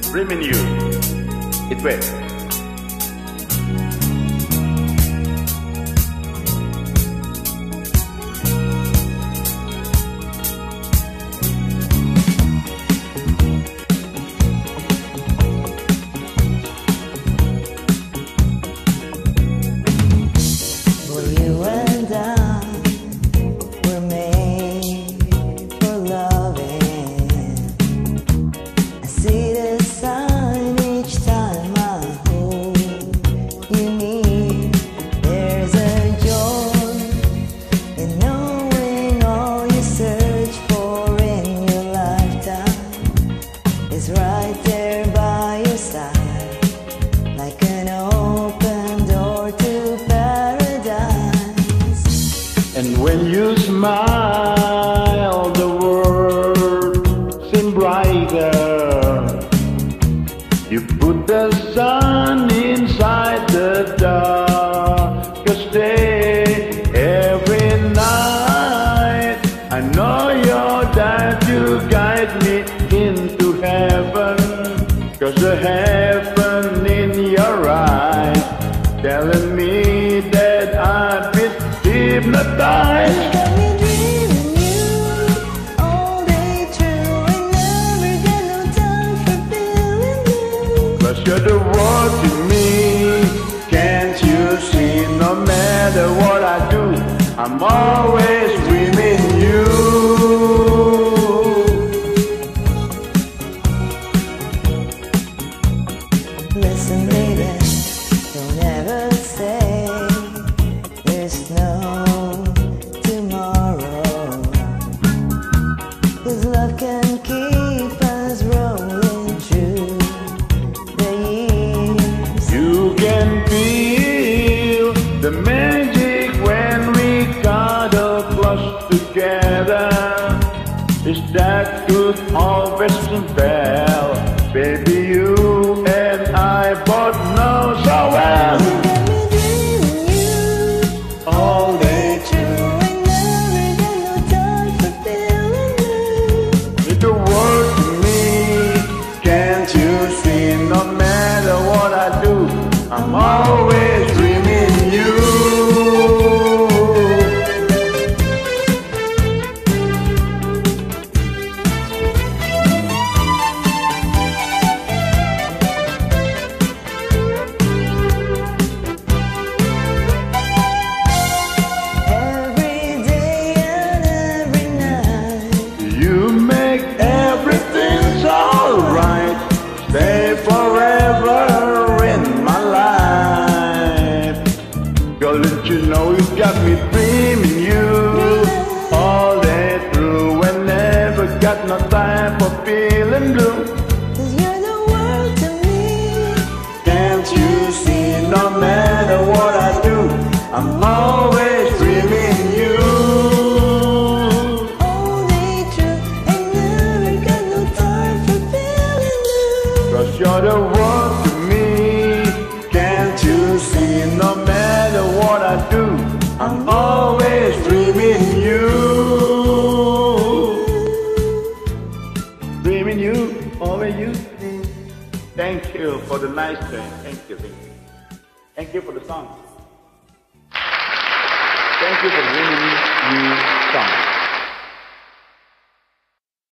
dreaming you. It waits. Right there by your side, like an open door to paradise. And when you smile, the world seems brighter. You put the sun inside the darkest day. Every night I know you're there to guide me into heaven, 'cause the heaven in your eyes telling me that I've been hypnotized. You got me dreaming you all day through. I never get no time for feeling blue. 'Cause you're the world to me, can't you see? No matter what I do, I'm always dreaming you. Listen, baby, don't ever say there's no tomorrow, 'cause love can keep us rolling through the years. You can feel the magic when we cuddle close together. Is that good always bell? Baby, you and I both know so well. You got me dreaming you all day through. I never get no time for feeling blue. It's the world to me, can't you see? No matter what I do, I'm always dreaming you. You make everything so right. Stay forever in my life. Girl, let you know you got me dreaming you all day through. And never got no time for feeling blue. 'Cause you're the world to me. Can't you see? No matter what I do, I'm always dreaming you. You're the world to me, can't you see? No matter what I do, I'm always dreaming you. Dreaming you, always you. Thank you for the nice day. Thank you, thank you. Thank you for the song. Thank you for bringing me new song.